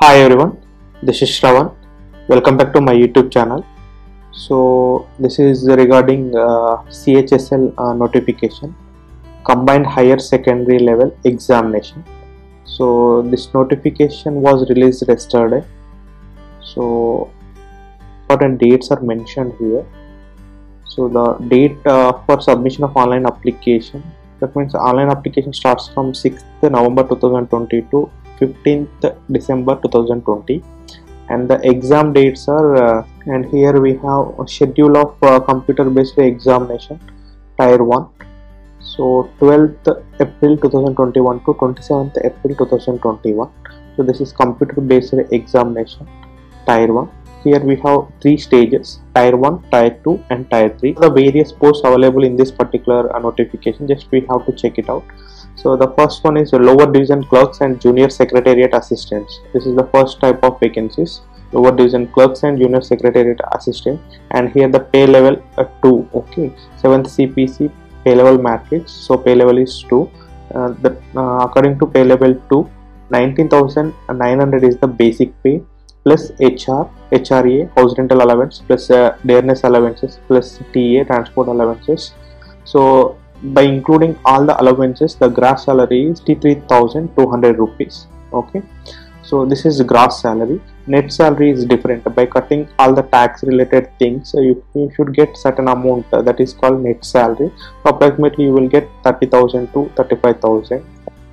Hi everyone, this is Shravan. Welcome back to my YouTube channel. So this is regarding CHSL notification, Combined Higher Secondary Level Examination. So this notification was released yesterday. So important dates are mentioned here. So the date for submission of online application, that means online application starts from 6th November 2020 to 15th December 2020, and the exam dates are and here we have a schedule of computer based examination tier 1. So 12th April 2021 to 27th April 2021. So this is computer based examination tier 1. Here we have three stages: tier 1, tier 2 and tier 3. The various posts available in this particular notification, just we have to check it out. So the first one is lower division clerks and junior secretariat assistants. This is the first type of vacancies, lower division clerks and junior secretariat assistant, and here the pay level 2. Okay, 7th CPC pay level matrix, so pay level is 2. According to pay level 2, 19,900 is the basic pay plus HRA, house rental allowance, plus dearness allowances, plus TA, transport allowances. So by including all the allowances, the gross salary is 53,200 rupees. Okay, so this is gross salary. Net salary is different. By cutting all the tax related things, you should get certain amount that is called net salary. Approximately you will get 30,000 to 35,000.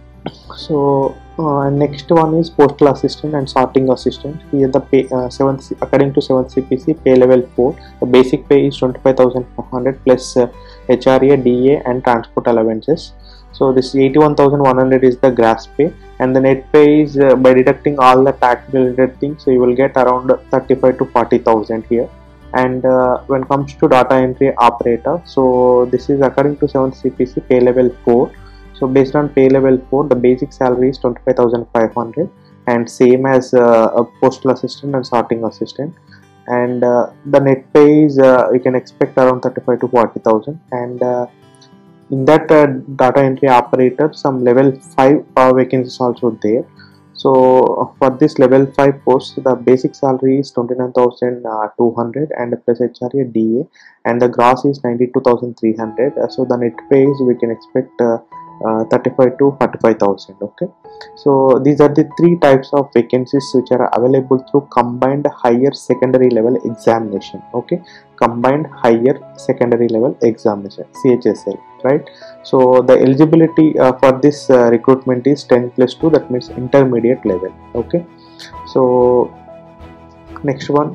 So next one is postal assistant and sorting assistant. Here the pay according to 7th CPC pay level 4, the basic pay is 25,400 plus HRA, DA and transport allowances. So this 81,100 is the gross pay, and the net pay is by deducting all the tax related things, so you will get around 35 to 40,000 here. And when it comes to data entry operator, so this is according to 7th CPC pay level 4. So based on pay level 4, the basic salary is 25,500 and same as a postal assistant and sorting assistant. And the net pay is you can expect around 35 to 40,000. And in that data entry operator, some level 5 vacancies also there. So for this level 5 post, the basic salary is 29,200 and plus HRA, DA, and the gross is 92,300. So the net pay is we can expect 35 to 45,000. Okay, so these are the three types of vacancies which are available through combined higher secondary level examination. Okay, combined higher secondary level examination, CHSL, right? So the eligibility for this recruitment is 10+2, that means intermediate level. Okay, so next one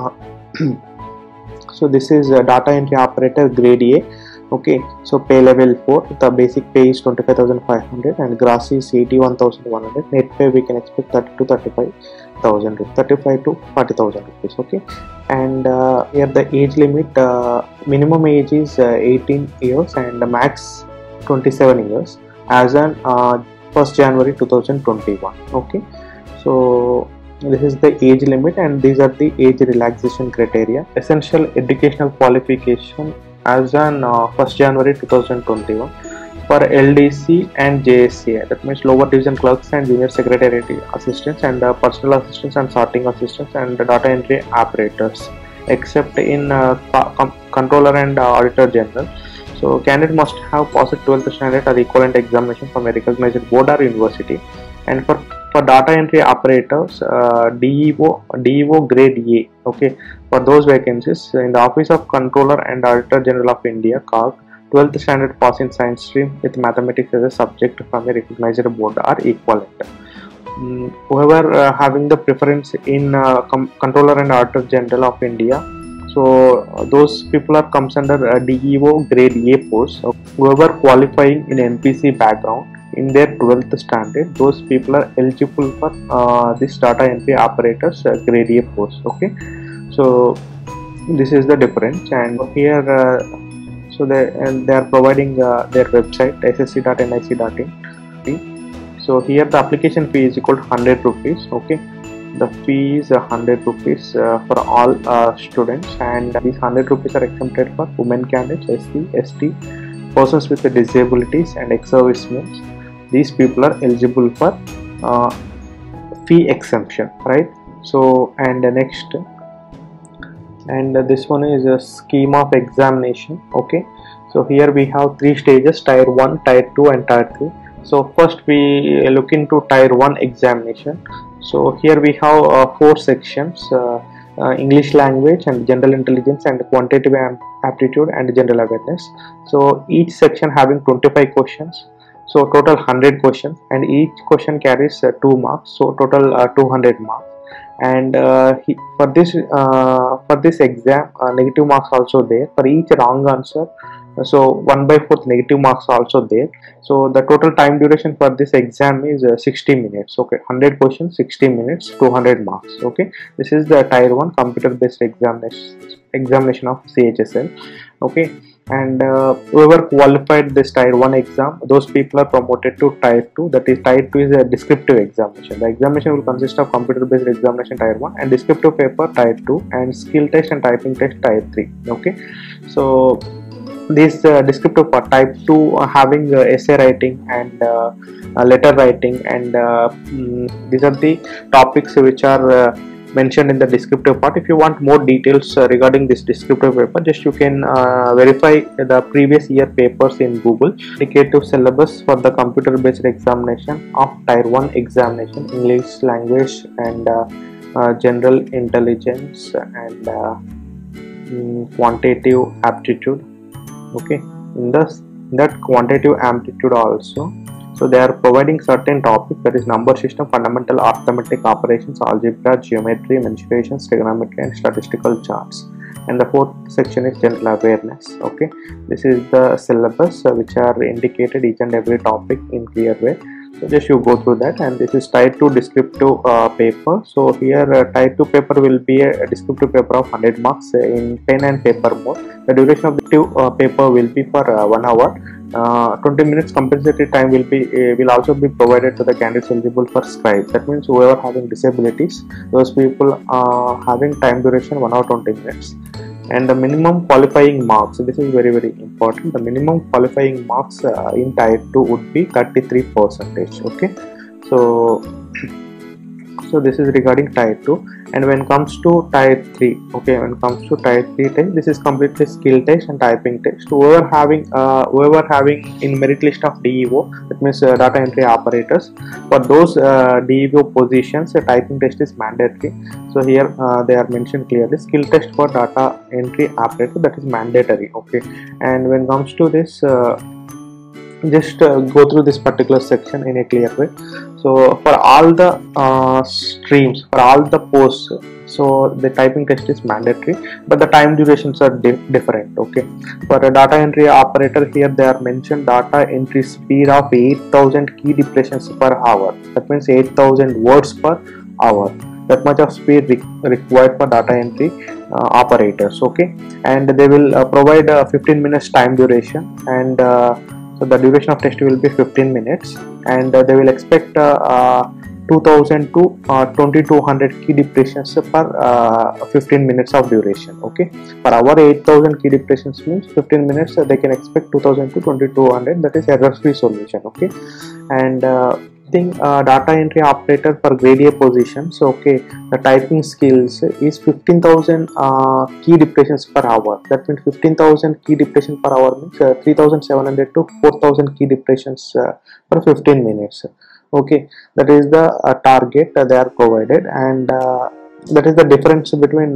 so this is data entry operator grade A. Okay, so pay level 4, the basic pay is 25,500 and gross is 81,100. Net pay we can expect 30 to 35,000, 35 to 40,000 rupees. Okay, and here the age limit, minimum age is 18 years and max 27 years as on 1st January 2021. Okay, so this is the age limit and these are the age relaxation criteria. Essential educational qualification as on 1st January 2021 for LDC and JSCI, that means lower division clerks and junior secretariat assistants and personal assistants and sorting assistants and data entry operators, except in controller and auditor general. So candidate must have passed 12th standard or equivalent examination from a recognized board or university. And for data entry operators, DEO grade A. Okay, for those vacancies in the Office of Controller and Auditor General of India, COG, 12th standard pass in science stream with mathematics as a subject from a recognized board or equivalent. Whoever having the preference in Controller and Auditor General of India, so those people are comes under DEO grade A post. So whoever qualifying in MPC background in their 12th standard, those people are eligible for this data entry operators grade A post. Okay, so this is the difference. And here so they are providing their website ssc.nic.in. so here the application fee is equal to 100 rupees. Okay, the fee is 100 rupees for all students, and these 100 rupees are exempted for women candidates, SC, ST, persons with disabilities and ex-servicemen. These people are eligible for fee exemption, right? So and next, and this one is a scheme of examination. Okay, so here we have three stages: tier 1, tier 2 and tier 3. So first we look into tier 1 examination. So here we have four sections: English language and general intelligence and quantitative aptitude and general awareness. So each section having 25 questions, so total 100 questions, and each question carries 2 marks, so total 200 marks. And for this exam, negative marks also there for each wrong answer. So 1/4 negative marks also there. So the total time duration for this exam is 60 minutes. Okay, 100 questions, 60 minutes, 200 marks. Okay, this is the tier 1 computer based examination of CHSL. Okay, and whoever qualified this tier 1 exam, those people are promoted to tier 2. That is, tier 2 is a descriptive examination. The examination will consist of computer based examination tier 1 and descriptive paper tier 2 and skill test and typing test tier 3. Okay, so this descriptive part type 2 having essay writing and letter writing, and these are the topics which are mentioned in the descriptive part. If you want more details regarding this descriptive paper, just you can verify the previous year papers in Google. Indicative syllabus for the computer based examination of tier 1 examination: English language and general intelligence and quantitative aptitude. Okay, in that quantitative aptitude also, so they are providing certain topics, that is number system, fundamental arithmetic operations, algebra, geometry, mensuration, trigonometry and statistical charts. And the fourth section is general awareness. Okay, this is the syllabus which are indicated each and every topic in clear way. So just you go through that. And this is tier 2 descriptive paper. So here tier 2 paper will be a descriptive paper of 100 marks in pen and paper mode. The duration of the paper will be for 1 hour. 20 minutes compensatory time will also be provided to the candidates eligible for scribe. That means whoever having disabilities, those people are having time duration 1 hour 20 minutes. And the minimum qualifying marks, this is very important. The minimum qualifying marks in tier 2 would be 33%. Okay, so this is regarding tier 2. And when it comes to tier 3, okay, when it comes to tier 3 test, this is completely skill test and typing test. Whoever having in merit list of DEO, that means data entry operators, for those DEO positions, a typing test is mandatory. So here they are mentioned clearly: skill test for data entry operator, that is mandatory. Okay, and when it comes to this, just go through this particular section in a clear way. So for all the streams, for all the posts, so the typing test is mandatory, but the time durations are different. Okay, for a data entry operator, here they are mentioned data entry speed of 8,000 key depressions per hour. That means 8,000 words per hour. That much of speed required for data entry operators. Okay, and they will provide 15 minutes time duration, and so the duration of test will be 15 minutes, and they will expect 2000 to 2200 key depressions per 15 minutes of duration. Okay, per hour 8000 key depressions means 15 minutes they can expect 2000 to 2200. That is error free solution. Okay, and data entry operator for grade A positions. Okay, the typing skills is 15,000 key depressions per hour. That means 15,000 key depression per hour means 3,700 to 4,000 key depressions per 15 minutes. Okay, that is the target they are provided, and that is the difference between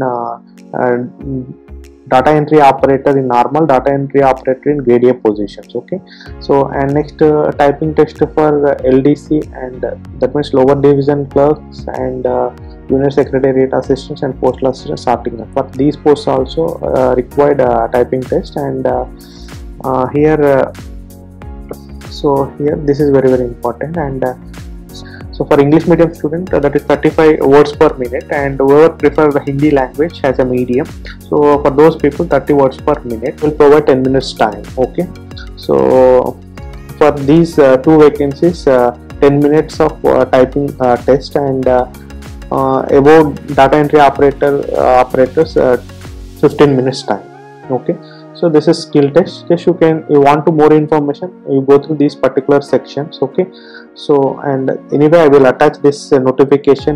data entry operator in normal, data entry operator in grade A positions. Okay, so and next typing test for LDC, and that means lower division clerks and junior secretariat assistants and postal assistants sorting. For these posts also required typing test, and here so here this is very important. And so for English medium student, that is 35 words per minute, and whoever prefer the Hindi language as a medium, so for those people 30 words per minute will provide 10 minutes time. Okay, so for these two vacancies, 10 minutes of typing test, and above data entry operators 15 minutes time. Okay, so this is skill test. Just you want to more information, you go through these particular sections. Okay, So, and anyway, I will attach this notification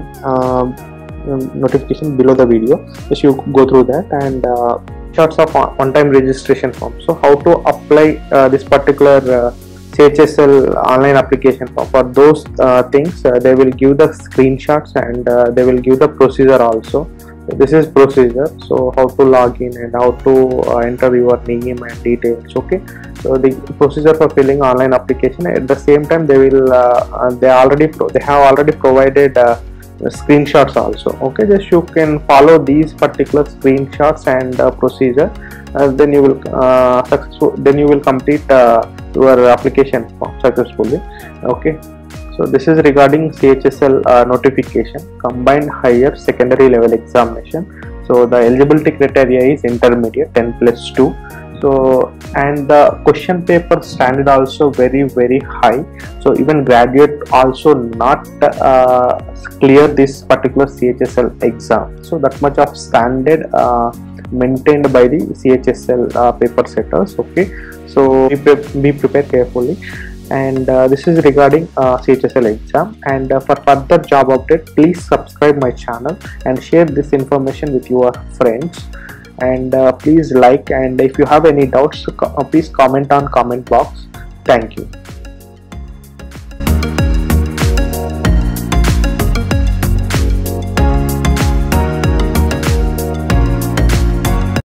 below the video. Just you go through that, and shots of on-time registration form. So how to apply this particular CHSL online application form? For those things, they will give the screenshots, and they will give the procedure also. So this is procedure. So how to log in and how to enter your name and details. Okay. So the procedure for filling online application. At the same time, they will they have already provided screenshots also. Okay, just you can follow these particular screenshots and procedure, then you will complete your application form successfully. Okay, so this is regarding CHSL notification, combined higher secondary level examination. So the eligibility criteria is intermediate 10+2. So, and the question paper standard also very high. So even graduate also not clear this particular CHSL exam. So that much of standard maintained by the CHSL paper setters. Okay, so be prepared carefully. And this is regarding CHSL exam. And for further job update, please subscribe my channel and share this information with your friends. And please like, and if you have any doubts, please comment on comment box. Thank you.